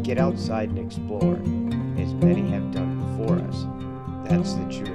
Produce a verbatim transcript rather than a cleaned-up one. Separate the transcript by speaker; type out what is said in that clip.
Speaker 1: get outside and explore, as many have done before us. That's the true